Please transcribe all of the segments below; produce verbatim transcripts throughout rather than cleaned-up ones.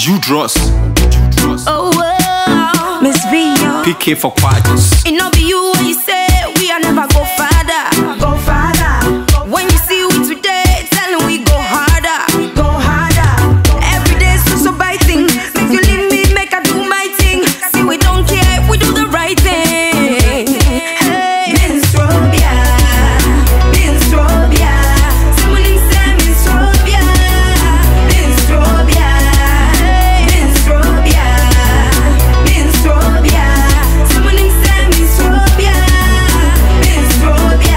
Judros. Oh, wow. Miss V, yo. P K for quadrants. It no be you when you say we are never go farther. Go farther. When you see we today, tell them we go harder. Go harder. Every day so so by thing. Make you leave me, make I do my thing. See we don't care, we do the right thing. Hey, Minstrobia, Minstrobia. Someone say Minstrobia, Minstrobia. Hey, Minstrobia, Minstrobia. Someone say Minstrobia, Minstrobia.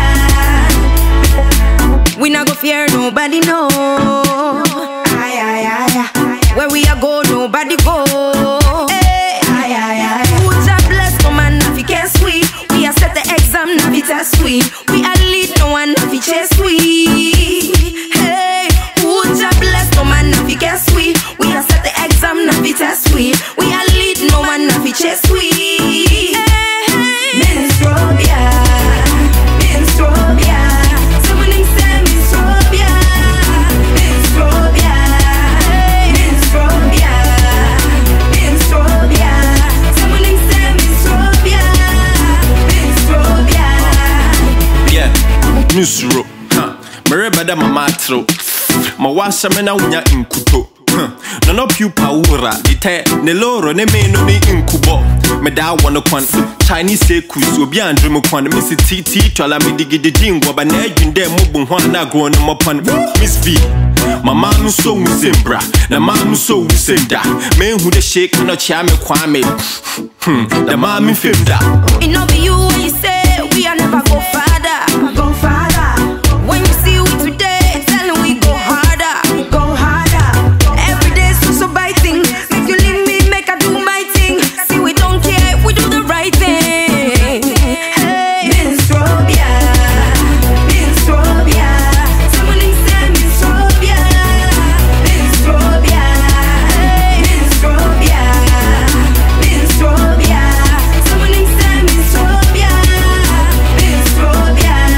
We not go fear nobody, no. Aye, aye, aye. Where we are go, nobody go. Hey, aye, aye, aye. Who just bless no man, if he can't sweet. We are set the exam, now it's a sweet. We are lead, no one, if he chase sweet. Hey, who just bless no man, if he can't sweet. We are set the exam, now it's a sweet. We are lead, no one, if he chase sweet. Hey, Minstrobia, Minstrobia. Someone say Minstrobia, Minstrobia. Hey, Minstrobia, Minstrobia. Someone say Minstrobia, Minstrobia. Yeah, Nusro. Huh. Mereba mama tro. Ma wasa mena unya inkuto. No no pupa ura. Dite ne loro ne me no ni inkubo. Me da wana kwan. Chinese say kusu obi andre mo kwan. Miss T T twala me digidi jingwa ba na edwinde mo bu ho na gro no mo pan. Miss V. Mama no so musimbra. Na ma no so usenda. Me hu de shake no chia me kwa me. Hmm. The mama femda. It no be you when you say we are never go farther. Go farther. When you see we today, tell them we go harder. Go harder. Every day so so by thing. Make you leave me, make I do my thing. See we don't care, we do the right thing. Hey, Minstrobia, Minstrobia. Someone say Minstrobia, Minstrobia. Hey, Minstrobia, Minstrobia. Someone say Minstrobia, Minstrobia.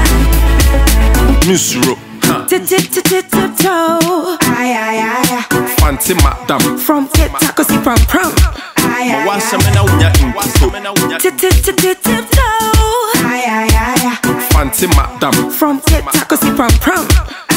Nusro. Tip-tip-tip-tip-toe. Aye, aye, aye. Fancy madam. From tip-top, cause he prom-prom. Aye, Ma aye, wasa aye. mena unya inkuto. Tip-tip-tip-tip-toe. Aye, aye, aye. Fancy madam. From tip-top, cause he prom-prom.